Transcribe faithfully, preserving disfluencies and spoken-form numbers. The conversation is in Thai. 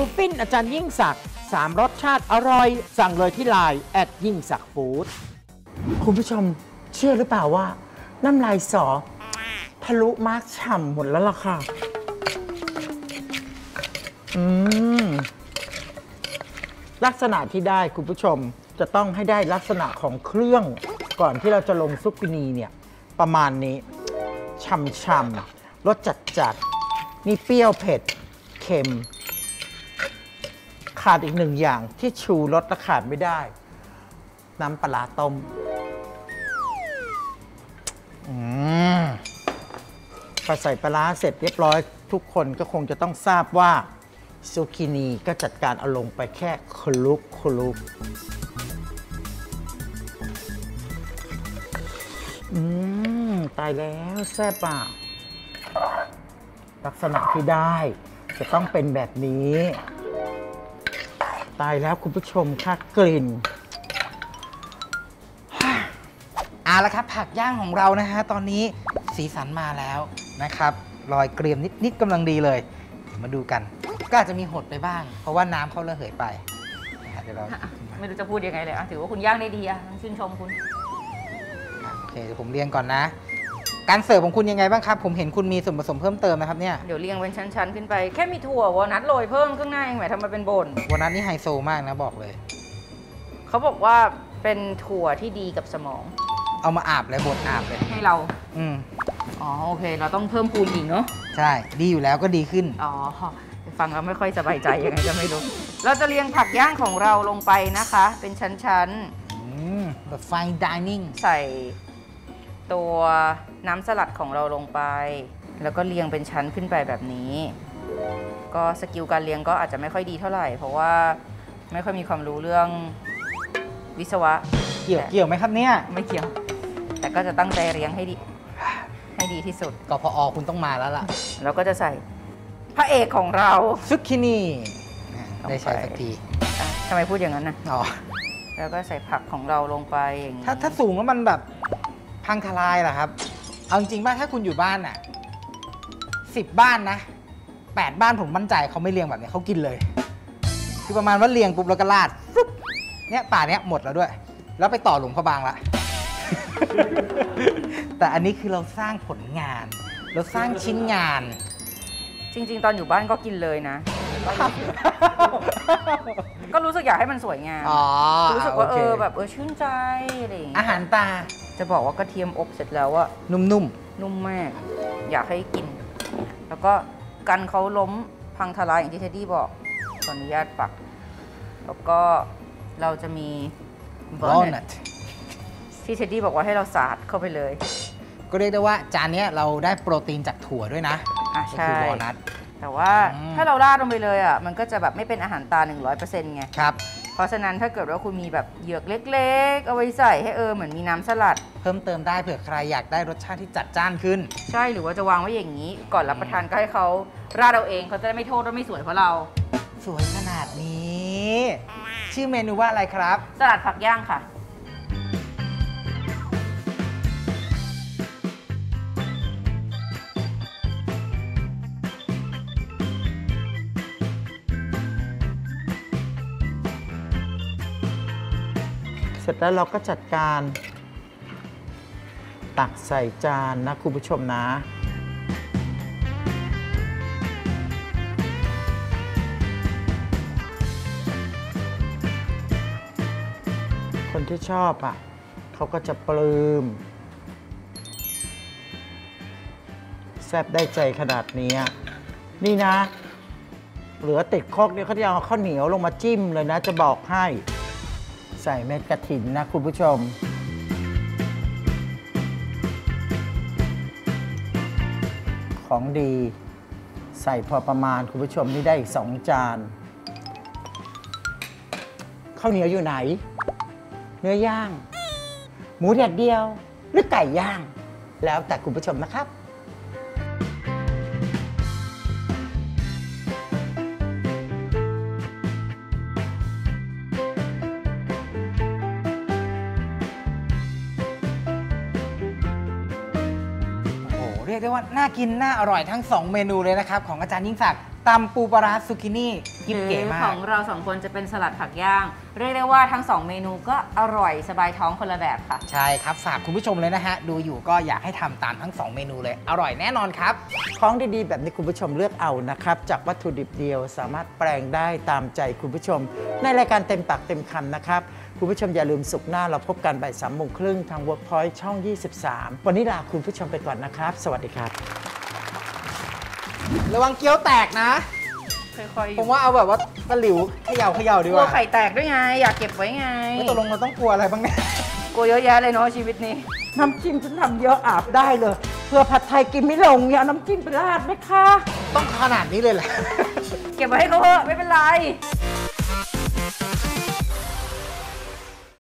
ลูฟินอาจารย์ยิ่งศักดิ์สามรสชาติอร่อยสั่งเลยที่ไลน์แอดยิ่งศักดิ์ฟู้ดคุณผู้ชมเชื่อหรือเปล่าว่าน้ำลายสอทะลุมากฉ่ำหมดแล้วล่ะค่ะอืมลักษณะที่ได้คุณผู้ชมจะต้องให้ได้ลักษณะของเครื่องก่อนที่เราจะลงซุปกินีเนี่ยประมาณนี้ฉ่ำๆรสจัดๆนี่เปรี้ยวเผ็ดเค็มขาดอีกหนึ่งอย่างที่ชูรสและขาดไม่ได้น้ำปลาต้มอืมพอใส่ปลาเสร็จเรียบร้อยทุกคนก็คงจะต้องทราบว่าซูกินีก็จัดการเอาลงไปแค่คลุกคลุกอืมตายแล้วแซ่บอ่ะลักษณะที่ได้จะต้องเป็นแบบนี้ตายแล้วคุณผู้ชมค่ะกลิ่นเอาละครับผักย่างของเรานะฮะตอนนี้สีสันมาแล้วนะครับรอยเกรียมนิดๆกำลังดีเลยมาดูกันก็อาจจะมีหดไปบ้างเพราะว่าน้ำเขาระเหยไปเดี๋ยวเราไม่รู้จะพูดยังไงเลยอ่ะถือว่าคุณย่างได้ดีอ่ะต้องชื่นชมคุณโอเคเดี๋ยวผมเรียงก่อนนะการเสิร์ฟของคุณยังไงบ้างครับผมเห็นคุณมีส่วนผสมเพิ่มเติมนะครับเนี่ยเดี๋ยวเรียงเป็นชั้นๆขึ้นไปแค่มีถั่ววอลนัทโรยเพิ่มข้างหน้าเองแหมทำมาเป็นบนวอลนัทนี่ไฮโซมากนะบอกเลยเขาบอกว่าเป็นถั่วที่ดีกับสมองเอามาอาบเลยบดอาบเลยให้เราอืมอ๋อโอเคเราต้องเพิ่มพูนอีกเนาะใช่ดีอยู่แล้วก็ดีขึ้นอ๋อฟังแล้วไม่ค่อยสบายใจยังไงก็ไม่รู้เราจะเรียงผักย่างของเราลงไปนะคะเป็นชั้นๆแบบ fine dining ใส่ตัวน้ำสลัดของเราลงไปแล้วก็เรียงเป็นชั้นขึ้นไปแบบนี้ก็สกิลการเรียงก็อาจจะไม่ค่อยดีเท่าไหร่เพราะว่าไม่ค่อยมีความรู้เรื่องวิศวะเกี่ยวเกี่ยวไหมครับเนี่ยไม่เกี่ยวแต่ก็จะตั้งใจเรียงให้ดีให้ดีที่สุดกพอคุณต้องมาแล้วล่ะเราก็จะใส่พระเอกของเราซุกินี่ได้ใช้สักทีทำไมพูดอย่างนั้นนะอ๋อแล้วก็ใส่ผักของเราลงไปอย่างนี้ถ้าถ้าสูงแล้วมันแบบพังทลายเหรอครับเอาจริงๆป่ะถ้าคุณอยู่บ้านอ่ะสิบบ้านนะแปดบ้านผมมั่นใจเขาไม่เรียงแบบนี้เขากินเลยคือประมาณว่าเรียงปุ๊บแล้วก็ราดปุ๊บเนี่ยป่าเนี้ยหมดแล้วด้วยแล้วไปต่อหลวงพระบางละ แต่อันนี้คือเราสร้างผลงานเราสร้างชิ้นงานจริงๆตอนอยู่บ้านก็กินเลยนะก็รู้สึกอยากให้มันสวยงามรู้สึกว่าเออแบบเออชื่นใจอะไรอย่างเงี้ยอาหารตาจะบอกว่ากระเทียมอบเสร็จแล้วอะนุ่มๆนุ่มมากอยากให้กินแล้วก็กันเขาล้มพังทลายอย่างที่เท็ดดี้บอกขออนุญาตปักแล้วก็เราจะมีวอลนัทที่เท็ดดี้บอกว่าให้เราสาดเข้าไปเลยก็เรียกได้ว่าจานนี้เราได้โปรตีนจากถั่วด้วยนะอ่ะใช่วอลนัทแต่ว่าถ้าเราราดลงไปเลยอ่ะมันก็จะแบบไม่เป็นอาหารตา หนึ่งร้อยเปอร์เซ็นต์ ไงครับเพราะฉะนั้นถ้าเกิดว่าคุณมีแบบเหยือกเล็กๆเอาไว้ใส่ให้เออเหมือนมีน้ำสลัดเพิ่มเติมได้เผื่อใครอยากได้รสชาติที่จัดจ้านขึ้นใช่หรือว่าจะวางไว้อย่างนี้ก่อนรับประทานก็ให้เขาราดเอาเองเขาจะได้ไม่โทษว่าไม่สวยเพราะเราสวยขนาดนี้ชื่อเมนูว่าอะไรครับสลัดผักย่างค่ะเสร็จแล้วเราก็จัดการตักใส่จานนะคุณผู้ชมนะคนที่ชอบอ่ะเขาก็จะปลื้มแซ่บได้ใจขนาดนี้นี่นะเหลือติดครกเนี่ยเขาจะเอาข้าวเหนียวลงมาจิ้มเลยนะจะบอกให้ใส่เม็ดกระถินนะคุณผู้ชมของดีใส่พอประมาณคุณผู้ชมนี่ได้อีกสองจานข้าวเหนียวอยู่ไหนเนื้อย่างหมูแดดเดียวหรือไก่ย่างแล้วแต่คุณผู้ชมนะครับรียกได้ว่าน่ากินน่าอร่อยทั้งสองเมนูเลยนะครับของอาจารย์ยิ่งศักดิ์ตำปูปลาร้าซูกินี่กินเก๋มาขกองเราสองคนจะเป็นสลัดผักย่าง เรียกได้ว่าทั้งสองเมนูก็อร่อยสบายท้องคนละแบบค่ะใช่ครับฝากคุณผู้ชมเลยนะฮะดูอยู่ก็อยากให้ทำตามทั้งสองเมนูเลยอร่อยแน่นอนครับของดีๆ แบบนี้คุณผู้ชมเลือกเอานะครับ จากวัตถุดิบเดียวสามารถแปลงได้ตามใจคุณผู้ชม ในรายการเต็มปากเต็มคำนะครับ คุณผู้ชมอย่าลืมสุกร์หน้าเราพบกันบ่ายสามโมงครึ่งทาง Workpoint ช่อง ยี่สิบสาม วันนี้ลาคุณผู้ชมไปก่อนนะครับ สวัสดีครับระวังเกี๊ยวแตกนะค่อยๆผมว่าเอาแบบว่าตะหลิวเขย่าเขย่าดีกกลัวว่าไข่แตกด้วยไง อยากเก็บไว้ไงไม่ตกลงเราต้องกลัวอะไรบ้างเนี่ยกลัวเยอะแยะเลยเนาะชีวิตนี้น้ำจิ้มฉันทำเยอะอาบได้เลยเพื่อผัดไทยกินไม่ลงเนี่ยเอาน้ำจิ้มไปราดไหมคะต้องขนาดนี้เลยแหละเก็บไว้ให้เขาเถอะไม่เป็นไร